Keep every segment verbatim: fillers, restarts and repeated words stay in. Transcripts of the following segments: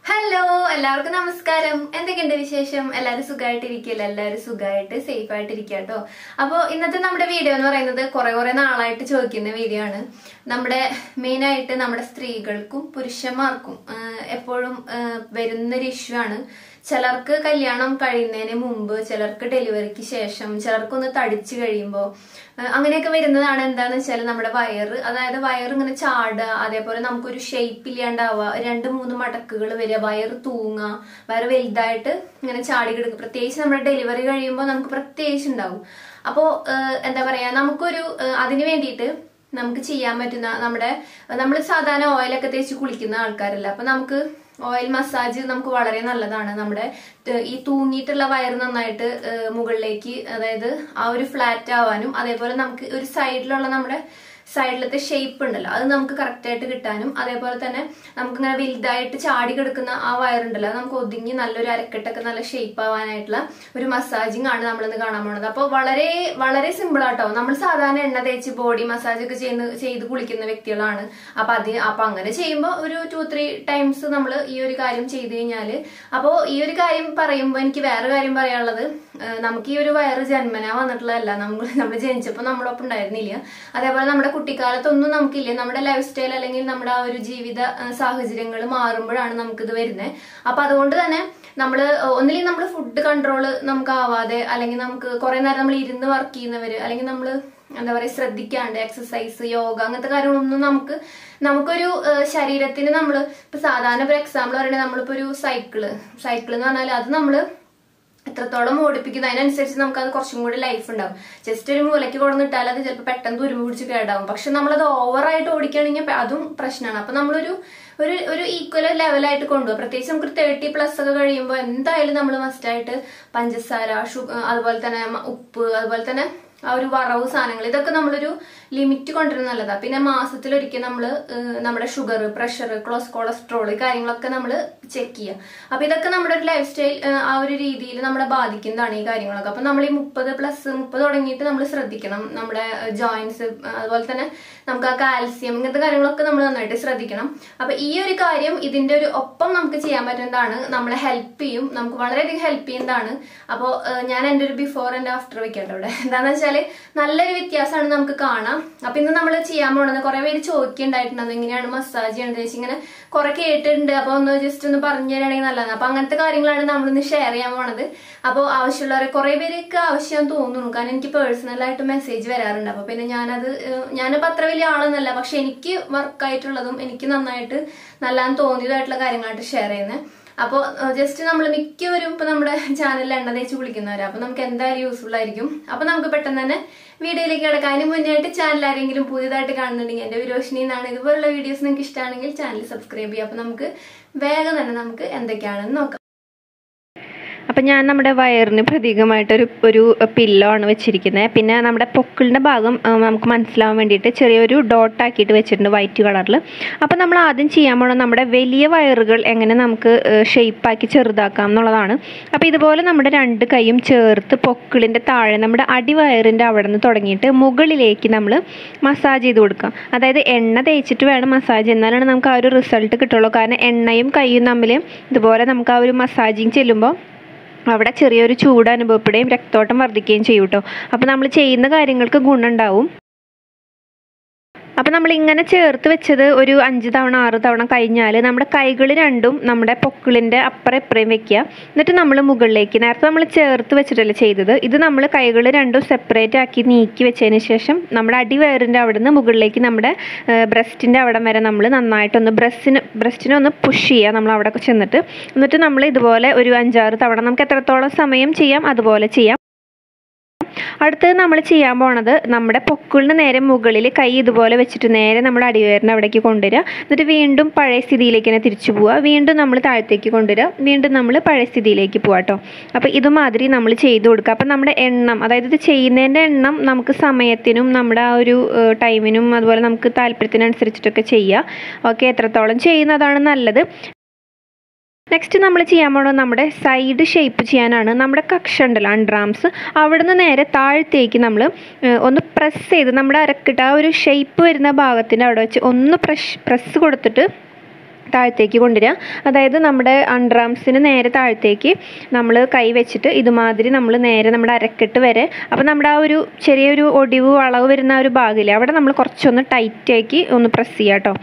Hello എല്ലാവർക്കും നമസ്കാരം. എന്തൊക്കെയുണ്ട് വിശേഷം? എല്ലാവരും സുഖമായിട്ടിരിക്കില്ല, എല്ലാവരും സുഖമായിട്ട് സേഫ് ആയിട്ടിരിക്കുക കേട്ടോ. അപ്പോൾ ഇന്നത്തെ നമ്മുടെ വീഡിയോ എന്ന് പറയുന്നത് കുറെ കുറെ നാളായിട്ട് ചോദിക്കുന്ന വീഡിയോ ആണ്. നമ്മുടെ മെയിൻ ആയിട്ട് നമ്മുടെ സ്ത്രീകൾക്കും പുരുഷന്മാർക്കും എപ്പോഴും വരുന്നൊരു ഇഷ്യൂ ആണ്. ചിലർക്ക് കല്യാണം കഴിയുന്നതിന് മുമ്പ്, ചിലർക്ക് ഡെലിവറിക്ക് ശേഷം, ചിലർക്കൊന്ന് തടിച്ചു കഴിയുമ്പോൾ അങ്ങനെയൊക്കെ വരുന്നതാണ്. എന്താന്ന് വെച്ചാൽ നമ്മുടെ വയറ്, അതായത് വയറ് ഇങ്ങനെ ചാടുക, അതേപോലെ നമുക്കൊരു ഷേപ്പ് ഇല്ലാണ്ടാവുക, രണ്ട് മൂന്ന് മടക്കുകൾ വരിക, വയറ് തൂങ്ങുക, വയറ് വലുതായിട്ട് ഇങ്ങനെ ചാടി കിടക്കുക. പ്രത്യേകിച്ച് നമ്മുടെ ഡെലിവറി കഴിയുമ്പോൾ നമുക്ക് പ്രത്യേകിച്ച് ഉണ്ടാവും. അപ്പോ എന്താ പറയാ, നമുക്കൊരു അതിന് വേണ്ടിയിട്ട് നമുക്ക് ചെയ്യാൻ പറ്റുന്ന, നമ്മുടെ നമ്മൾ സാധാരണ ഓയിലൊക്കെ തേച്ച് കുളിക്കുന്ന ആൾക്കാരല്ല, അപ്പൊ നമുക്ക് ഓയിൽ മസാജ് നമുക്ക് വളരെ നല്ലതാണ്. നമ്മുടെ ഈ തൂങ്ങിയിട്ടുള്ള വയറ് നന്നായിട്ട് മുകളിലേക്ക്, അതായത് ആ ഒരു ഫ്ലാറ്റ് ആവാനും, അതേപോലെ നമുക്ക് ഒരു സൈഡിലുള്ള നമ്മുടെ സൈഡിലത്തെ ഷേപ്പ് ഉണ്ടല്ലോ അത് നമുക്ക് കറക്റ്റ് ആയിട്ട് കിട്ടാനും, അതേപോലെ തന്നെ നമുക്ക് ഇങ്ങനെ വലുതായിട്ട് ചാടി കിടക്കുന്ന ആ വയറുണ്ടല്ലോ അത് നമുക്ക് ഒതുങ്ങി നല്ലൊരു അരക്കെട്ടൊക്കെ നല്ല ഷേപ്പ് ആവാനായിട്ടുള്ള ഒരു മസാജിങ് ആണ് നമ്മളിന്ന് കാണാൻ പോണത്. അപ്പോൾ വളരെ വളരെ സിമ്പിൾ ആട്ടോ. നമ്മൾ സാധാരണ എണ്ണ തേച്ച് ബോഡി മസാജ് ഒക്കെ ചെയ്ത് ചെയ്ത് കുളിക്കുന്ന വ്യക്തികളാണ്. അപ്പൊ അതിന് അപ്പൊ അങ്ങനെ ചെയ്യുമ്പോൾ ഒരു ടു ത്രീ ടൈംസ് നമ്മൾ ഈ ഒരു കാര്യം ചെയ്ത് കഴിഞ്ഞാല്, അപ്പോൾ ഈ ഒരു കാര്യം പറയുമ്പോൾ എനിക്ക് വേറെ കാര്യം പറയാനുള്ളത്, നമുക്ക് ഈ ഒരു വയറ് ജന്മനാ വന്നിട്ടുള്ളതല്ല, നമ്മൾ നമ്മൾ ജനിച്ചപ്പോൾ നമ്മളൊപ്പം ഉണ്ടായിരുന്നില്ല. അതേപോലെ നമ്മുടെ കുട്ടിക്കാലത്തൊന്നും നമുക്കില്ല. നമ്മുടെ ലൈഫ് സ്റ്റൈൽ അല്ലെങ്കിൽ നമ്മുടെ ആ ഒരു ജീവിത സാഹചര്യങ്ങൾ മാറുമ്പോഴാണ് നമുക്കിത് വരുന്നത്. അപ്പൊ അതുകൊണ്ട് തന്നെ നമ്മള് ഒന്നില്ലെങ്കിൽ നമ്മൾ ഫുഡ് കൺട്രോള് നമുക്ക് ആവാതെ, അല്ലെങ്കിൽ നമുക്ക് കുറെ നേരം നമ്മൾ ഇരുന്ന് വർക്ക് ചെയ്യുന്നവര്, അല്ലെങ്കിൽ നമ്മള് എന്താ പറയാ ശ്രദ്ധിക്കാണ്ട് എക്സസൈസ്, യോഗ അങ്ങനത്തെ കാര്യങ്ങളൊന്നും നമുക്ക് നമുക്കൊരു ശരീരത്തിന് നമ്മള് ഇപ്പൊ സാധാരണ ഒരു എക്സാമ്പിൾ പറയണേ, നമ്മളിപ്പോ ഒരു സൈക്കിള് സൈക്കിൾ എന്ന് പറഞ്ഞാൽ അത് നമ്മള് എത്രത്തോളം ഓടിപ്പിക്കുന്നത് അതിനനുസരിച്ച് നമുക്ക് അത് കുറച്ചും കൂടി ലൈഫ് ഉണ്ടാവും. ജസ്റ്റ് ഒരു മൂലയ്ക്ക് കൊടുന്നിട്ടാൽ അത് ചിലപ്പോൾ പെട്ടെന്ന് തുരുമ്പ് പിടിച്ച് കേടാവും. പക്ഷെ നമ്മളത് ഓവറായിട്ട് ഓടിക്കുകയാണെങ്കിൽ അതും പ്രശ്നമാണ്. അപ്പൊ നമ്മളൊരു ഒരു ഒരു ഈക്വൽ ലെവലായിട്ട് കൊണ്ടുപോകും. പ്രത്യേകിച്ച് നമുക്ക് തേർട്ടി പ്ലസ് ഒക്കെ കഴിയുമ്പോൾ എന്തായാലും നമ്മൾ മസ്റ്റായിട്ട് പഞ്ചസാര, ഷുഗർ, അതുപോലെ തന്നെ ഉപ്പ്, അതുപോലെ തന്നെ ആ ഒരു വറവ് സാധനങ്ങൾ, ഇതൊക്കെ നമ്മളൊരു ലിമിറ്റ് കൊണ്ടുവരുന്നത് നല്ലതാണ്. പിന്നെ മാസത്തിലൊരിക്കൽ നമ്മള് നമ്മുടെ ഷുഗർ, പ്രഷർ, കൊളസ്ട്രോൾ ഈ കാര്യങ്ങളൊക്കെ നമ്മൾ ചെക്ക് ചെയ്യുക. അപ്പൊ ഇതൊക്കെ നമ്മുടെ ഒരു ലൈഫ് സ്റ്റൈൽ ആ ഒരു രീതിയിൽ നമ്മളെ ബാധിക്കുന്നതാണ് ഈ കാര്യങ്ങളൊക്കെ. അപ്പൊ നമ്മൾ ഈ മുപ്പത് പ്ലസ് മുപ്പത് തുടങ്ങിയിട്ട് നമ്മൾ ശ്രദ്ധിക്കണം. നമ്മുടെ ജോയിന്റ്സ്, അതുപോലെ തന്നെ നമുക്ക് ആ കാൽസ്യം ഇങ്ങനത്തെ കാര്യങ്ങളൊക്കെ നമ്മൾ നന്നായിട്ട് ശ്രദ്ധിക്കണം. അപ്പൊ ഈ ഒരു കാര്യം ഇതിന്റെ ഒരു ഒപ്പം നമുക്ക് ചെയ്യാൻ പറ്റുന്നതാണ്, നമ്മളെ ഹെൽപ്പ് ചെയ്യും, നമുക്ക് വളരെയധികം ഹെൽപ്പ് ചെയ്യുന്നതാണ്. അപ്പോൾ ഞാൻ എൻ്റെ ഒരു ബിഫോർ ആൻഡ് ആഫ്റ്റർ വെക്കട്ടെ ഇവിടെ. എന്താണെന്ന് വെച്ചാൽ നല്ലൊരു വ്യത്യാസമാണ് നമുക്ക് കാണാം. അപ്പൊ ഇന്ന് നമ്മൾ ചെയ്യാൻ പോണത്, കുറെ പേര് ചോദിക്കുന്നുണ്ടായിട്ടുണ്ട് എങ്ങനെയാണ് മസാജ് ചെയ്യേണ്ടത് വെച്ച്, ഇങ്ങനെ കുറെ കേട്ടിട്ടുണ്ട്. അപ്പൊ ഒന്ന് ജസ്റ്റ് ഒന്ന് പറഞ്ഞു തരാണെങ്കിൽ നല്ലതാണ്. അപ്പൊ അങ്ങനത്തെ കാര്യങ്ങളാണ് നമ്മളിന്ന് ഷെയർ ചെയ്യാൻ പോണത്. അപ്പോൾ ആവശ്യമുള്ളവരെ കുറെ പേർക്ക് ആവശ്യം തോന്നുന്നു, കാരണം എനിക്ക് പേഴ്സണലായിട്ട് മെസ്സേജ് വരാറുണ്ട്. അപ്പൊ പിന്നെ ഞാനത് ഞാനിപ്പോ അത്ര വലിയ ആളൊന്നല്ല, പക്ഷെ എനിക്ക് വർക്കായിട്ടുള്ളതും എനിക്ക് നന്നായിട്ട് നല്ലതെന്ന് തോന്നിയതായിട്ടുള്ള കാര്യങ്ങളായിട്ട് ഷെയർ ചെയ്യുന്നത്. അപ്പോൾ ജസ്റ്റ് നമ്മൾ മിക്കവരും ഇപ്പൊ നമ്മുടെ ചാനലിൽ എണ്ണ തേച്ച് കുളിക്കുന്നവരാ, അപ്പൊ നമുക്ക് എന്തായാലും യൂസ്ഫുൾ ആയിരിക്കും. അപ്പൊ നമുക്ക് പെട്ടെന്ന് തന്നെ വീഡിയോയിലേക്ക് കിടക്കാം. അതിന് മുന്നായിട്ട് ചാനൽ ആരെങ്കിലും പുതിയതായിട്ട് കാണുന്നുണ്ടെങ്കിൽ, എന്റെ വിരോഷിനി എന്നാണ്, ഇതുപോലുള്ള വീഡിയോസ് നിങ്ങൾക്ക് ഇഷ്ടമാണെങ്കിൽ ചാനൽ സബ്സ്ക്രൈബ് ചെയ്യുക. അപ്പൊ നമുക്ക് വേഗം തന്നെ നമുക്ക് എന്തൊക്കെയാണെന്ന് നോക്കാം. അപ്പം ഞാൻ നമ്മുടെ വയറിന് പ്രതീകമായിട്ടൊരു ഒരു പില്ലോ ആണ് വെച്ചിരിക്കുന്നത്. പിന്നെ നമ്മുടെ പൊക്കിളിൻ്റെ ഭാഗം നമുക്ക് മനസ്സിലാവാൻ വേണ്ടിയിട്ട് ചെറിയൊരു ഡോട്ടാക്കിയിട്ട് വെച്ചിട്ടുണ്ട് വൈറ്റ് കളറിൽ. അപ്പം നമ്മൾ ആദ്യം ചെയ്യാൻ പോകണം നമ്മുടെ വലിയ വയറുകൾ എങ്ങനെ നമുക്ക് ഷേപ്പാക്കി ചെറുതാക്കാം എന്നുള്ളതാണ്. അപ്പോൾ ഇതുപോലെ നമ്മുടെ രണ്ട് കൈയും ചേർത്ത് പൊക്കിളിൻ്റെ താഴെ നമ്മുടെ അടിവയറിൻ്റെ അവിടെ നിന്ന് തുടങ്ങിയിട്ട് മുകളിലേക്ക് നമ്മൾ മസാജ് ചെയ്ത് കൊടുക്കാം. അതായത് എണ്ണ തേച്ചിട്ട് വേണം മസാജ്, എന്നാലാണ് നമുക്ക് ആ ഒരു റിസൾട്ട് കിട്ടുള്ളൂ. കാരണം എണ്ണയും കൈയും തമ്മിൽ ഇതുപോലെ നമുക്ക് ആ ഒരു മസാജിങ് ചെല്ലുമ്പോൾ അവിടെ ചെറിയൊരു ചൂട് അനുഭവപ്പെടുകയും രക്തോട്ടം വർദ്ധിക്കുകയും ചെയ്യും കേട്ടോ. അപ്പോൾ നമ്മൾ ചെയ്യുന്ന കാര്യങ്ങൾക്ക് ഗുണമുണ്ടാവും. അപ്പം നമ്മളിങ്ങനെ ചേർത്ത് വെച്ചത് ഒരു അഞ്ച് തവണ ആറ് തവണ കഴിഞ്ഞാൽ നമ്മുടെ കൈകൾ രണ്ടും നമ്മുടെ പൊക്കിളിൻ്റെ അപ്പുറം ഇപ്പുറയും വെക്കുക. എന്നിട്ട് നമ്മൾ മുകളിലേക്ക്, നേരത്തെ നമ്മൾ ചേർത്ത് വെച്ചിട്ടല്ലേ ചെയ്തത്, ഇത് നമ്മൾ കൈകൾ രണ്ടും സെപ്പറേറ്റ് ആക്കി നീക്കി വെച്ചതിന് ശേഷം നമ്മുടെ അടിവയറിൻ്റെ അവിടെ നിന്ന് മുകളിലേക്ക് നമ്മുടെ ബ്രസ്റ്റിൻ്റെ അവിടം വരെ നമ്മൾ നന്നായിട്ടൊന്ന് ബ്രസ്റ്റിന് ബ്രസ്റ്റിനെ ഒന്ന് പുഷ് ചെയ്യുക നമ്മൾ അവിടെ ചെന്നിട്ട്. എന്നിട്ട് നമ്മൾ ഇതുപോലെ ഒരു അഞ്ചാറ് തവണ നമുക്ക് എത്രത്തോളം സമയം ചെയ്യാം അതുപോലെ ചെയ്യാം. അടുത്തത് നമ്മൾ ചെയ്യാൻ പോണത്, നമ്മുടെ പൊക്കിളിന് നേരെ മുകളിൽ കൈ ഇതുപോലെ വെച്ചിട്ട് നേരെ നമ്മുടെ അടിവയറിന് അവിടേക്ക് കൊണ്ടുവരിക. എന്നിട്ട് വീണ്ടും പഴയ സ്ഥിതിയിലേക്ക് തന്നെ തിരിച്ചു പോവുക. വീണ്ടും നമ്മൾ താഴത്തേക്ക് കൊണ്ടുവരിക, വീണ്ടും നമ്മൾ പഴയ സ്ഥിതിയിലേക്ക് പോവാം കേട്ടോ. അപ്പോൾ ഇതുമാതിരി നമ്മൾ ചെയ്ത് കൊടുക്കുക. അപ്പം നമ്മുടെ എണ്ണം, അതായത് ഇത് ചെയ്യുന്നതിൻ്റെ എണ്ണം നമുക്ക് സമയത്തിനും നമ്മുടെ ആ ഒരു ടൈമിനും അതുപോലെ നമുക്ക് താല്പര്യത്തിനനുസരിച്ചിട്ടൊക്കെ ചെയ്യുക. ഓക്കെ, എത്രത്തോളം ചെയ്യുന്നതാണ് നല്ലത്. നെക്സ്റ്റ് നമ്മൾ ചെയ്യാൻ പോകുന്നത് നമ്മുടെ സൈഡ് ഷേപ്പ് ചെയ്യാനാണ്. നമ്മുടെ കക്ഷ ഉണ്ടല്ലോ, അണ്ടർആംസ്, അവിടെ നിന്ന് നേരെ താഴത്തേക്ക് നമ്മൾ ഒന്ന് പ്രസ് ചെയ്ത് നമ്മുടെ അരക്കിട്ട് ആ ഒരു ഷേപ്പ് വരുന്ന ഭാഗത്തിൻ്റെ അവിടെ വെച്ച് ഒന്ന് പ്രഷ് പ്രസ് കൊടുത്തിട്ട് താഴത്തേക്ക് കൊണ്ടുവരിക. അതായത് നമ്മുടെ അണ്ടർ ആംസിന് നേരെ താഴത്തേക്ക് നമ്മൾ കൈ വെച്ചിട്ട് ഇതുമാതിരി നമ്മൾ നേരെ നമ്മുടെ അരക്കെട്ട് വരെ, അപ്പോൾ നമ്മുടെ ആ ഒരു ചെറിയൊരു ഒടിവ് വളവ് വരുന്ന ആ ഒരു ഭാഗമില്ലേ, അവിടെ നമ്മൾ കുറച്ചൊന്ന് ടൈറ്റാക്കി ഒന്ന് പ്രസ് ചെയ്യാം കേട്ടോ.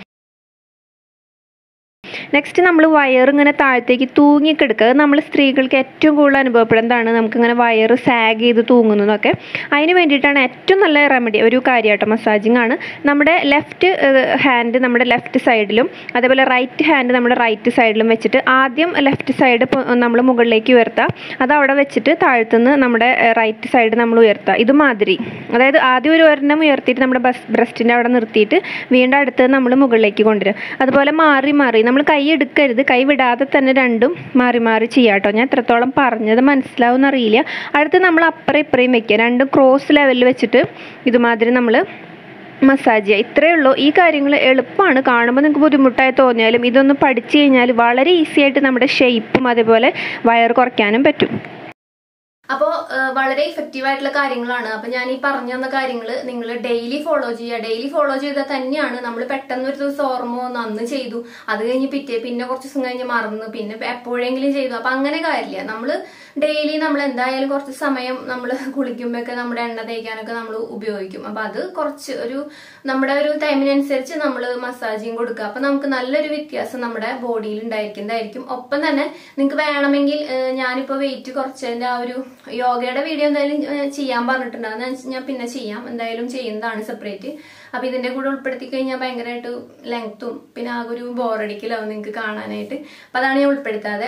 നെക്സ്റ്റ് നമ്മൾ വയർ ഇങ്ങനെ താഴത്തേക്ക് തൂങ്ങിക്കെടുക്കുക. അത് നമ്മൾ സ്ത്രീകൾക്ക് ഏറ്റവും കൂടുതൽ അനുഭവപ്പെടുന്നതാണ്, നമുക്കിങ്ങനെ വയർ സാഗ് ചെയ്ത് തൂങ്ങുന്നതൊക്കെ. അതിന് വേണ്ടിയിട്ടാണ് ഏറ്റവും നല്ല റെമഡി ഒരു കാര്യമായിട്ട് മസാജിങ് ആണ്. നമ്മുടെ ലെഫ്റ്റ് ഹാൻഡ് നമ്മുടെ ലെഫ്റ്റ് സൈഡിലും അതേപോലെ റൈറ്റ് ഹാൻഡ് നമ്മുടെ റൈറ്റ് സൈഡിലും വെച്ചിട്ട് ആദ്യം ലെഫ്റ്റ് സൈഡ് നമ്മൾ മുകളിലേക്ക് ഉയർത്തുക. അത് അവിടെ വെച്ചിട്ട് താഴത്തുനിന്ന് നമ്മുടെ റൈറ്റ് സൈഡ് നമ്മൾ ഉയർത്തുക. ഇതുമാതിരി, അതായത് ആദ്യം ഒരു ഒരെണ്ണം ഉയർത്തിയിട്ട് നമ്മുടെ ബസ് ബ്രസ്റ്റിൻ്റെ അവിടെ നിർത്തിയിട്ട് വീണ്ടും അടുത്ത് നമ്മൾ മുകളിലേക്ക് കൊണ്ടുവരിക. അതുപോലെ മാറി മാറി നമ്മൾ കൈ എടുക്കരുത്, കൈ വിടാതെ തന്നെ രണ്ടും മാറി മാറി ചെയ്യാം കേട്ടോ. ഞാൻ എത്രത്തോളം പറഞ്ഞത് മനസ്സിലാവുമെന്ന് അറിയില്ല. അടുത്ത് നമ്മൾ അപ്പുറം ഇപ്പുറയും വെക്കുക, രണ്ടും ക്രോസ് ലെവലിൽ വെച്ചിട്ട് ഇതുമാതിരി നമ്മൾ മസാജ് ചെയ്യുക. ഇത്രയേ ഉള്ളൂ. ഈ കാര്യങ്ങൾ എളുപ്പമാണ്, കാണുമ്പോൾ നിങ്ങൾക്ക് ബുദ്ധിമുട്ടായി തോന്നിയാലും ഇതൊന്ന് പഠിച്ചു കഴിഞ്ഞാൽ വളരെ ഈസി ആയിട്ട് നമ്മുടെ ഷേപ്പും അതേപോലെ വയർ കുറയ്ക്കാനും പറ്റും. അപ്പോൾ വളരെ ഇഫക്റ്റീവ് ആയിട്ടുള്ള കാര്യങ്ങളാണ്. അപ്പോൾ ഞാൻ ഈ പറഞ്ഞു തന്ന കാര്യങ്ങൾ നിങ്ങൾ ഡെയിലി ഫോളോ ചെയ്യുക. ഡെയിലി ഫോളോ ചെയ്താൽ തന്നെയാണ് നമ്മൾ പെട്ടെന്ന് ഒരു ദിവസം ഓർമ്മ വന്നു അന്ന് ചെയ്തു, അത് കഴിഞ്ഞ് പിറ്റേ പിന്നെ കുറച്ച് ദിവസം കഴിഞ്ഞ് മറന്നു, പിന്നെ എപ്പോഴെങ്കിലും ചെയ്തു. അപ്പം അങ്ങനെ കാര്യമില്ല. നമ്മൾ ഡെയിലി നമ്മൾ എന്തായാലും കുറച്ച് സമയം നമ്മൾ കുളിക്കുമ്പോഴൊക്കെ നമ്മുടെ എണ്ണ തേക്കാനൊക്കെ നമ്മൾ ഉപയോഗിക്കും. അപ്പം അത് കുറച്ച് ഒരു നമ്മുടെ ഒരു ടൈമിനനുസരിച്ച് നമ്മൾ മസാജിങ് കൊടുക്കുക. അപ്പം നമുക്ക് നല്ലൊരു വ്യത്യാസം നമ്മുടെ ബോഡിയിൽ ഉണ്ടായിരിക്കുന്നതായിരിക്കും. ഒപ്പം തന്നെ നിങ്ങൾക്ക് വേണമെങ്കിൽ ഞാനിപ്പോൾ വെയിറ്റ് കുറച്ചതിൻ്റെ ആ ഒരു യോഗയുടെ വീഡിയോ എന്തായാലും ചെയ്യാൻ പറഞ്ഞിട്ടുണ്ട്, അത് ഞാൻ പിന്നെ ചെയ്യാം, എന്തായാലും ചെയ്യുന്നതാണ് സെപ്പറേറ്റ്. അപ്പൊ ഇതിന്റെ കൂടെ ഉൾപ്പെടുത്തി കഴിഞ്ഞാൽ ഭയങ്കരമായിട്ട് ലെങ്ത്തും പിന്നെ ആകെ ഒരു ബോറടിക്കലാവും നിങ്ങൾക്ക് കാണാനായിട്ട്. അപ്പൊ അതാണ് ഞാൻ ഉൾപ്പെടുത്താതെ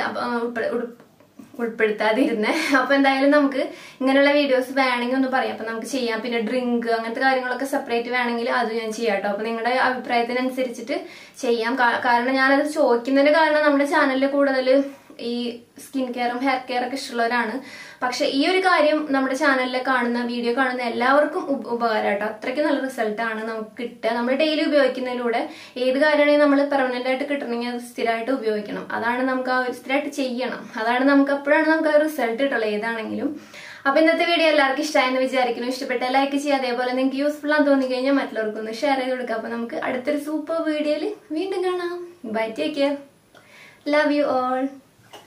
ഉൾപ്പെടുത്താതിരുന്നേ. അപ്പൊ എന്തായാലും നമുക്ക് ഇങ്ങനെയുള്ള വീഡിയോസ് വേണമെങ്കിൽ ഒന്ന് പറയാം, അപ്പൊ നമുക്ക് ചെയ്യാം. പിന്നെ ഡ്രിങ്ക് അങ്ങനത്തെ കാര്യങ്ങളൊക്കെ സെപ്പറേറ്റ് വേണമെങ്കിൽ അത് ഞാൻ ചെയ്യാം കേട്ടോ. അപ്പൊ നിങ്ങളുടെ അഭിപ്രായത്തിനനുസരിച്ചിട്ട് ചെയ്യാം. കാരണം ഞാനത് ചോദിക്കുന്നതിന്റെ കാരണം നമ്മുടെ ചാനലിൽ കൂടുതൽ ഈ സ്കിൻ കെയറും ഹെയർ കെയർ ഒക്കെ ഇഷ്ടമുള്ളവരാണ്. പക്ഷെ ഈ ഒരു കാര്യം നമ്മുടെ ചാനലിൽ കാണുന്ന വീഡിയോ കാണുന്ന എല്ലാവർക്കും ഉപകാരം കേട്ടോ. അത്രയ്ക്ക് നല്ല റിസൾട്ട് ആണ് നമുക്ക് കിട്ടുക. നമ്മൾ ഡെയിലി ഉപയോഗിക്കുന്നതിലൂടെ ഏത് കാര്യമാണെങ്കിൽ നമ്മൾ പെർമനന്റ് ആയിട്ട് കിട്ടണമെങ്കിൽ അത് സ്ഥിരമായിട്ട് ഉപയോഗിക്കണം. അതാണ് നമുക്ക് ആ സ്ഥിരമായിട്ട് ചെയ്യണം. അതാണ് നമുക്ക് അപ്പോഴാണ് നമുക്ക് ആ റിസൾട്ട് കിട്ടുള്ളൂ ഏതാണെങ്കിലും. അപ്പൊ ഇന്നത്തെ വീഡിയോ എല്ലാവർക്കും ഇഷ്ടമായെന്ന് വിചാരിക്കുന്നു. ഇഷ്ടപ്പെട്ട ലൈക്ക് ചെയ്യുക, അതേപോലെ നിങ്ങൾക്ക് യൂസ്ഫുൾ ആണെന്ന് തോന്നി കഴിഞ്ഞാൽ മറ്റുള്ളവർക്കൊന്ന് ഷെയർ ചെയ്ത് കൊടുക്കുക. അപ്പൊ നമുക്ക് അടുത്തൊരു സൂപ്പർ വീഡിയോയിൽ വീണ്ടും കാണാം. Bye, take care, love you all.